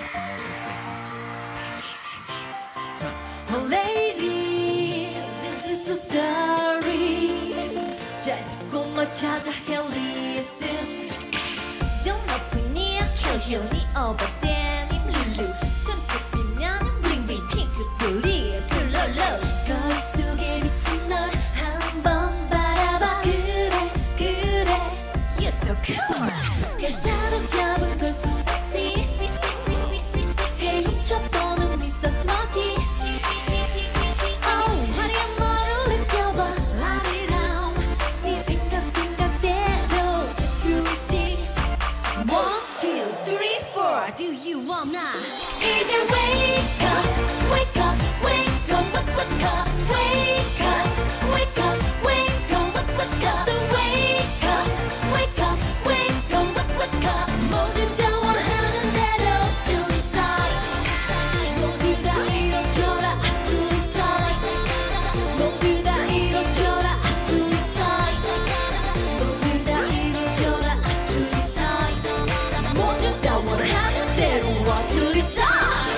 Oh lady, this is so sorry. 잘 듣고 널 찾아 Hey listen. Don't open me, I kill heal me over denim lulu. 손톱 빛나는 bling bling 핑크 블리 글로로. 거울 속에 비친 널 한번 바라봐. 그래 그래 You're so cool. 널 사로잡은 걸 so sexy. Hey 훔쳐보는 Mr. Smarty. Oh 화려한 너를 느껴봐. 라리랑 네 생각대로 될 수 있지. 1, 2, 3, 4 Do you wanna 이제 wake up wake up wake up wake up wake up wake up wake up wake up just wake up wake up wake up wake up 모두 다 원하는 대로 till it's right. 모두 다 이뤄져라 till it's right. 모두 다 이뤄져라 till it's right. 모두 다 이뤄져라 till it's right. 모두 다 원하는 대로 till it's right.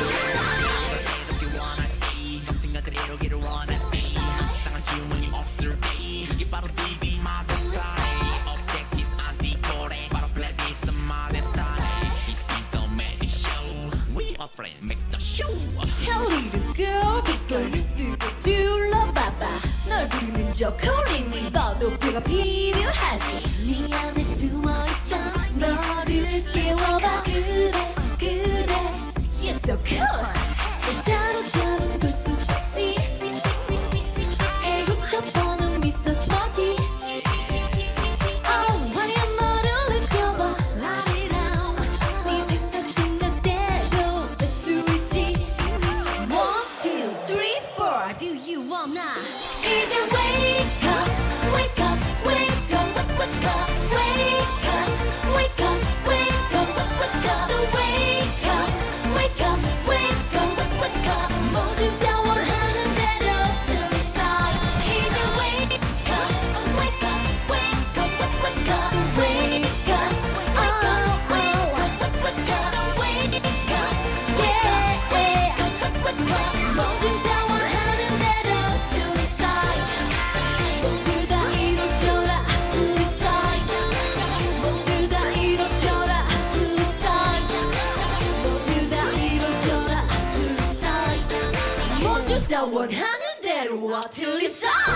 Hey little girl, 빗걸림 뜨고 둘러봐봐. 널 부르는 저 calling 봐도 배가 필요하지. 네 안에 숨어있던 너를 깨워봐. 그래 그래 You're so cool. 널 사로잡은 걸 so sexy. Hey 훔쳐보는 Mr. Smarty. Oh 화려한 너를 느껴봐. 라리랑 네 생각대로 될 수 있지. 1, 2, 3, 4 Do you wanna 이제 wake up wake up wake up wake up wake up wake up wake up wake up just wake up wake up wake up wake up 모두 다 원하는 대로 till it's right. 이제 wake up wake up wake up wake up wake up oh wake up wake up wake up yeah 모두 다 원하는 대로 till it's right. 모두 다 이뤄져라 till it's right. 모두 다 이뤄져라 till it's right. 모두 다 이뤄져라 till it's right. 모두 다 원하는 대로 till it's right.